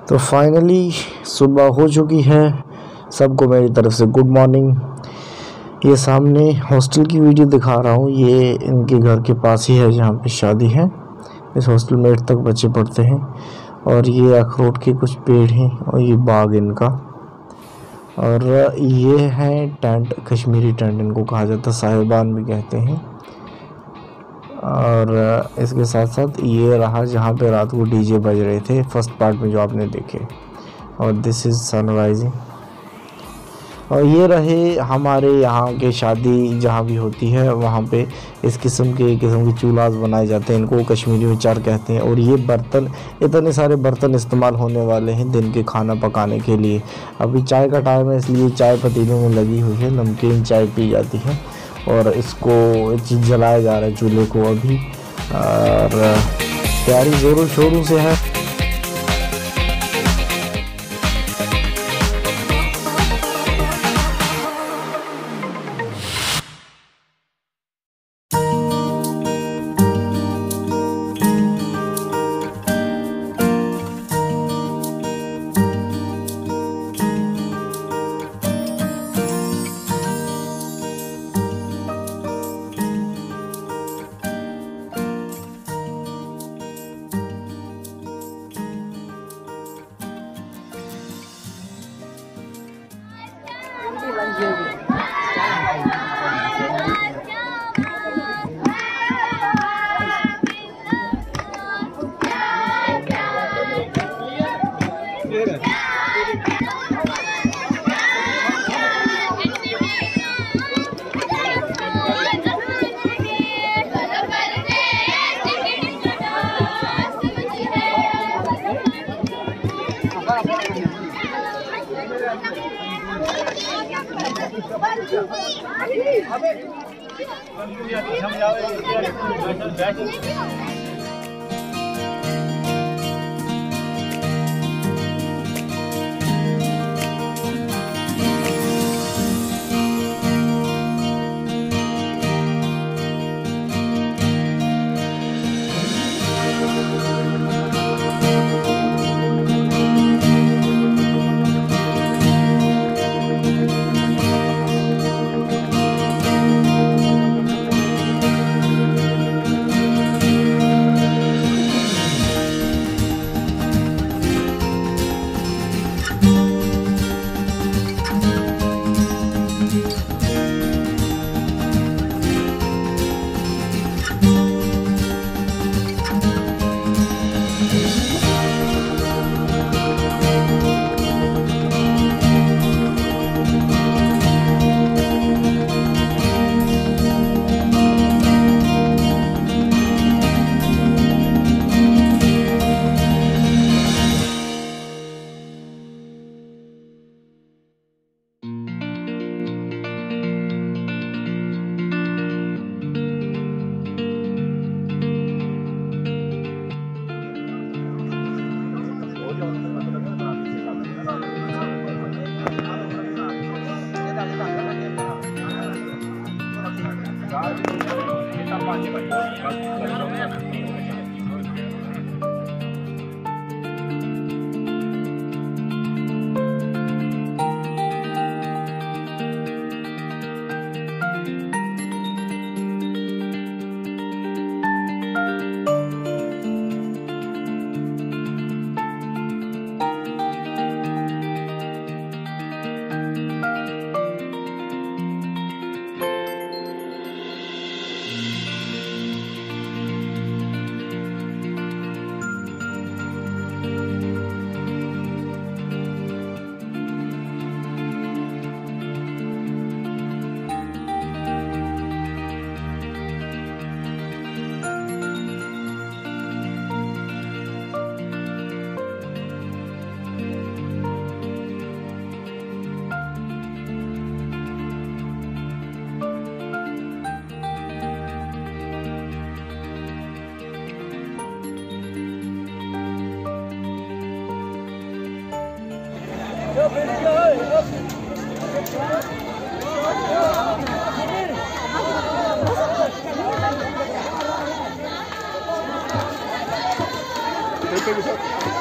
तो फाइनली सुबह हो चुकी है। सबको मेरी तरफ से गुड मॉर्निंग। ये सामने हॉस्टल की वीडियो दिखा रहा हूँ। ये इनके घर के पास ही है जहाँ पे शादी है। इस हॉस्टल में 8 तक बच्चे पढ़ते हैं। और ये अखरोट के कुछ पेड़ हैं और ये बाग इनका। और ये है टेंट, कश्मीरी टेंट इनको कहा जाता है, साहिबान भी कहते हैं। और इसके साथ साथ ये रहा जहाँ पे रात को डीजे बज रहे थे फर्स्ट पार्ट में जो आपने देखे। और दिस इज़ सनराइजिंग। और ये रहे हमारे यहाँ के शादी जहाँ भी होती है वहाँ पे इस किस्म के चूल्हा बनाए जाते हैं। इनको कश्मीरी में चार कहते हैं। और ये बर्तन, इतने सारे बर्तन इस्तेमाल होने वाले हैं दिन के खाना पकाने के लिए। अभी चाय का टाइम है इसलिए चाय पतीलों में लगी हुई है, नमकीन चाय पी जाती है। और इसको चीज़ जलाया जा रहा है चूल्हे को अभी। और तैयारी ज़ोरों शोरों से है। Thank you.